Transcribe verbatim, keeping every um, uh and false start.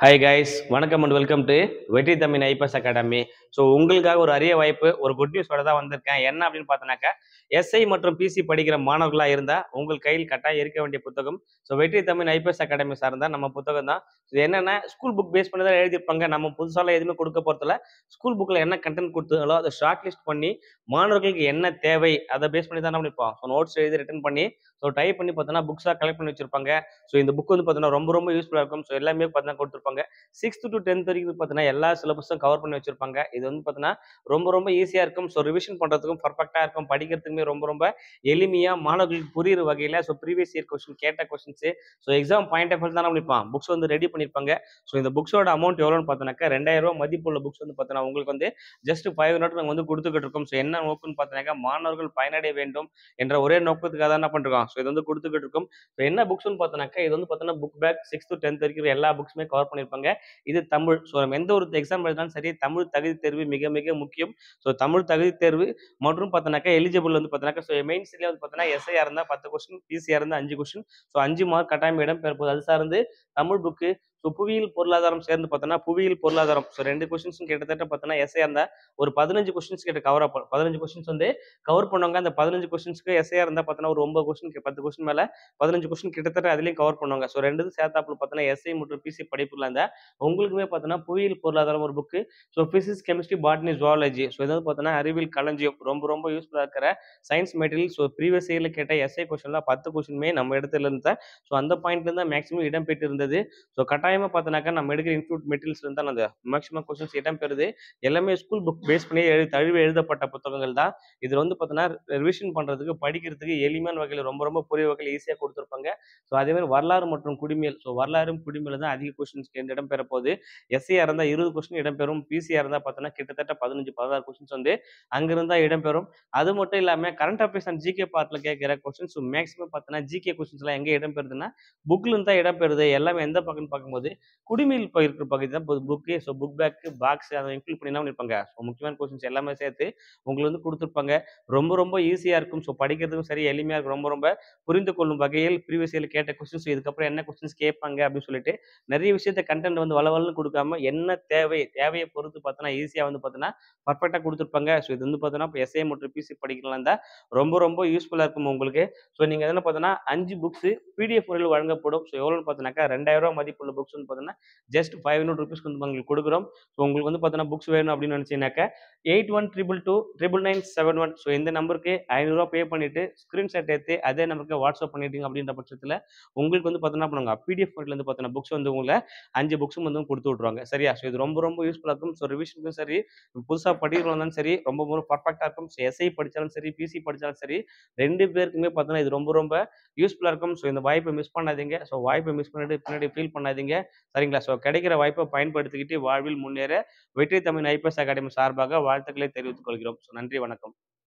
Hi guys, வணக்கம் and welcome to Vetri Tamil IPS academy. So உங்களுக்காக ஒரு அரிய வாய்ப்பு, ஒரு குட் நியூஸோட தான் வந்திருக்கேன். என்ன அப்படின்னு பார்த்தோன்னாக்கா, எஸ்ஐ மற்றும் பிசி படிக்கிற மாணவர்களாக இருந்தால் உங்கள் கையில் கட்டாயம் இருக்க வேண்டிய புத்தகம் ஸோ வெற்றி தமிழ் ஐபிஎஸ் அகாடமி சார்ந்தா நம்ம புத்தகம் தான். இது என்னன்னா, ஸ்கூல் புக் பேஸ் பண்ணி தான் எழுதியிருப்பாங்க. நம்ம புதுசாலாம் எதுவுமே கொடுக்க போகிறதில்ல. ஸ்கூல் புக்கில் என்ன கண்டென்ட் கொடுத்தாங்களோ அதை ஷார்ட் லிஸ்ட் பண்ணி மாணவர்களுக்கு என்ன தேவை அதை பேஸ் பண்ணி தான் நம்ம நிற்போம். ஸோ நோட்ஸ் எழுதி ரிட்டன் பண்ணி ஸோ டைப் பண்ணி பார்த்தோன்னா புக்ஸாக கலெக்ட் பண்ணி வச்சிருப்பாங்க. ஸோ இந்த புக் வந்து பார்த்தீங்கன்னா ரொம்ப ரொம்ப யூஸ்ஃபுல்லாக இருக்கும். ஸோ எல்லாமே பார்த்தீங்கன்னா கொடுத்துருப்பாங்க. சிக்ஸ்த் டு டென்த் வரைக்கும் பார்த்தீங்கன்னா எல்லா சிலபஸும் கவர் பண்ணி வச்சிருப்பாங்க. இது வந்து பார்த்தீங்கன்னா ரொம்ப ரொம்ப ஈஸியாக இருக்கும். ஸோ ரிவிஷன் பண்ணுறதுக்கும் பர்ஃபெக்டாக இருக்கும். படிக்கிறதுக்குமே ரொம்ப ரொம்ப எளிமையாக மாணவர்களுக்கு புரியுற வகையில் ஸோ ப்ரீவியஸ் இயர் கொஸ்டின் கேட்ட questions so exam point of தான் நம்ம நிற்பான். புக்ஸ் வந்து ரெடி பண்ணியிருப்பாங்க. ஸோ இந்த புக்ஸோட அமௌண்ட் எவ்வளோன்னு பார்த்தோன்னாக்கா ரெண்டாயிரம் ரூபா மதிப்புள்ள புக்ஸ் வந்து பார்த்தீங்கன்னா உங்களுக்கு வந்து ஜஸ்ட் ஃபைவ் ஹண்ட்ரட் நாங்கள் வந்து கொடுத்துக்கிட்டு இருக்கோம். ஸோ என்ன நோக்குன்னு பார்த்தோன்னாக்கா மாணவர்கள் பயனடைய வேண்டும் என்ற ஒரே நோக்கத்துக்காக தான் என்ன பண்ணிருக்கோம். ஸோ இது வந்து கொடுத்துக்கிட்டு இருக்கோம். ஸோ என்ன புக்ஸ்னு பார்த்தோன்னாக்கா இது வந்து பார்த்தீங்கன்னா book back sixth to tenth வரைக்கும் எல்லா புக்ஸுமே கவர் பண்ணியிருப்பாங்க. இது தமிழ். ஸோ நம்ம எந்த ஒரு எக்ஸாம் எழுதினாலும் சரி தமிழ் தகுதி தேர்வு மிக மிக முக்கியம். ஸோ தமிழ் தகுதி தேர்வு மற்றும் பார்த்தோன்னாக்கா எலிஜிபிள் வந்து பார்த்தோன்னாக்கா ஸோ மெயின்ஸ்லேயே வந்து பார்த்தோன்னா எஸ்ஐயா இருந்தால் பத்து கொஸ்டின், பிசிஆர் இருந்தால் அஞ்சு கொஸ்டின். ஸோ அஞ்சு மார்க் கட்டாயம் இடம் பெற போகுது. அது சார்ந்து தமிழ் புக்கு ஸோ புவியியல் பொருளாதாரம் சேர்ந்து பார்த்தோன்னா புவியியல் பொருளாதாரம் ஸோ ரெண்டு கொஸ்டின்ஸும் கிட்டத்தட்ட பார்த்தோன்னா எஸ்ஐயா இருந்தால் ஒரு பதினஞ்சு கொஸ்டின்ஸ் கிட்ட கவர் ஆகும். பதினஞ்சு கொஸ்டின்ஸ் வந்து கவர் பண்ணுவாங்க. அந்த பதினஞ்சு கொஸ்டின்ஸ்க்கு எஸ்ஐயா இருந்தால் பார்த்தோன்னா ஒரு ஒன்பது கொஸ்டின் பத்து கொஸ்டின் மேலே பதினஞ்சு கொஸ்டின் கிட்டத்தட்ட அதுலேயும் கவர் பண்ணுவாங்க. ஸோ ரெண்டு சேர்த்தாப்புல பார்த்தோன்னா எஸ்ஐ மற்றும் பிசி படிப்புல இருந்தால் உங்களுக்குமே பார்த்தோன்னா புவியியல் பொருளாதாரம் ஒரு book. So physics, chemistry, botany, zoology so இதாவது பார்த்தோன்னா அறிவியல் களஞ்சியம் ரொம்ப ரொம்ப யூஸ்ஃபுல்லாக இருக்கிற சயின்ஸ் மெட்டீரியல். ஸோ ப்ரீவியஸ் இயரில் கேட்ட எஸ்ஐ கொஸ்டின்ல பத்து கொஸ்டினுமே நம்ம இடத்துல இருந்தால் ஸோ அந்த பாயிண்ட்ல தான் மேக்ஸிமம் இடம் பெற்று இருந்தது. ஸோ கட்டாயமாக பார்த்தோன்னாக்கா நம்ம எடுக்கிற இன்ஸ்டியூட் மெட்டீரியல்ஸ் இருந்தால் அந்த மேக்ஸிமம் கொஸ்டின்ஸ் இடம் பெறுது. எல்லாமே ஸ்கூல் புக் பேஸ் பண்ணி எழுதி தழுவி எழுதப்பட்ட புத்தகங்கள் தான். இதில் வந்து பார்த்தோன்னா ரிவிஷன் பண்ணுறதுக்கு படிக்கிறதுக்கு எளிமையான வகையில் ரொம்ப ரொம்ப புரிய வகையில் ஈஸியாக கொடுத்துருப்பாங்க. ஸோ அதே மாதிரி வரலாறு மற்றும் குடிமியல் ஸோ வரலாறும் குடிமியல் தான் அதிக கொஸ்டின்ஸ் இடம் பெற போகுது. எஸ்சியா இருந்தால் இருபது கொஸ்டின் இடம்பெறும். பிசிஆர் இருந்தால் பார்த்தோன்னா கிட்டத்தட்ட பதினஞ்சு பதினாறு கொஸ்டின்ஸ் வந்து அங்கிருந்தா இடம்பெறும். அது மட்டும் இல்லாமல் கரண்ட் அஃபேர்ஸ் அண்ட் ஜிகே பார்ட்ல கேட்கிற கொஸ்டின்ஸ் மேக்ஸிமம் பார்த்தோன்னா ஜிகே கொஸ்டின்ஸ் எல்லாம் எங்கே இடம்பெறுதுன்னா புக்ல இருந்து தான் இடம்பெறுது. எல்லாமே எந்த பக்கம்னு பார்க்கும்போது குடிமையில் இருக்கிற பகுதி தான் book. So book back box அதை இன்க்ளூட் பண்ணி தான் இருப்பாங்க. ஸோ முக்கியமான கொஸ்டின்ஸ் எல்லாமே சேர்த்து உங்களுக்கு வந்து கொடுத்துருப்பாங்க. ரொம்ப ரொம்ப ஈஸியாக இருக்கும். ஸோ படிக்கிறதுக்கும் சரி எளிமையாக இருக்கும். ரொம்ப ரொம்ப புரிந்து கொள்ளும் வகையில் ப்ரீவியஸ் இயர்ல கேட்ட கொஸ்டின்ஸ் இதுக்கப்புறம் என்ன கொஸ்டின்ஸ் கேட்பாங்க அப்படின்னு சொல்லிட்டு நிறைய விஷயத்த கண்டென்ட் வந்து வளவலன்னு கொடுக்காம என்ன தேவை தேவையை பொறுத்து பார்த்தோன்னா ஈஸியாக வந்து பார்த்தோன்னா பர்ஃபெக்டாக கொடுத்துருப்பாங்க. ஸோ இது வந்து பார்த்தோன்னா இப்போ எஸ்ஏ மற்றும் பிசி படிக்கலாம் தான் ரொம்ப ரொம்ப யூஸ்ஃபுல்லாக இருக்கும் உங்களுக்கு. ஸோ நீங்கள் எதுனா பார்த்தோன்னா அஞ்சு புக்ஸ் பிடிஎஃப் முறையில் வழங்கப்படும். ஸோ எவ்வளோன்னு பார்த்தோன்னாக்கா ரெண்டாயிரம் ரூபா மதிப்புள்ள புக்ஸ் வந்து பார்த்தோன்னா ஜஸ்ட் ஃபைவ் ஹண்ட்ரட் ருபீஸ்க்கு வந்து உங்களுக்கு கொடுக்குறோம். ஸோ உங்களுக்கு வந்து பார்த்தோன்னா புக்ஸ் வேணும் அப்படின்னு நினச்சிங்கனாக்கா eight one triple two triple nine seven one so இந்த நம்பருக்கு ஐநூறுரூவா பே பண்ணிட்டு ஸ்க்ரீன்ஷாட் எடுத்து அதே நம்பருக்கு வாட்ஸ்அப் பண்ணிட்டீங்க அப்படின்ற பட்சத்தில் உங்களுக்கு வந்து பார்த்தோன்னா பண்ணுவாங்க பிடிஎஃப் முறையில் வந்து பார்த்தோன்னா புக்ஸ் வந்து உங்களை அஞ்சு புக்ஸும் வந்து கொடுத்து விட்ருவாங்க. சரியா? ஸோ இது ரொம்ப ரொம்ப யூஸ்ஃபுல்லாக இருக்கும். ஸோ ரிவிஷனுக்கும் சரி புதுசாக படிக்கிறவங்களும் சரி ரொம்ப ரொம்ப பர்ஃபெக்டாக இருக்கும். ஸோ எஸ்ஐ படித்தாலும் சரி பிசி படித்தாலும் சரி ரெண்டு பேருக்குமே பார்த்தோன்னா இது ரொம்ப ரொம்ப யூஸ்ஃபுல்லாக இருக்கும். ஸோ இந்த வாய்ப்பை மிஸ் பண்ணாதீங்க. ஸோ வாய்ப்பை மிஸ் பண்ணிட்டு பின்னாடி ஃபீல் பண்ணாதீங்க. சரிங்களா? ஸோ கிடைக்கிற வாய்ப்பை பயன்படுத்திக்கிட்டு வாழ்வில் முன்னேற வெற்றி தமிழ் ஐபிஎஸ் அகாடமி சார்பாக வாழ்த்துக்களை தெரிவித்துக் கொள்கிறோம். ஸோ நன்றி, வணக்கம்.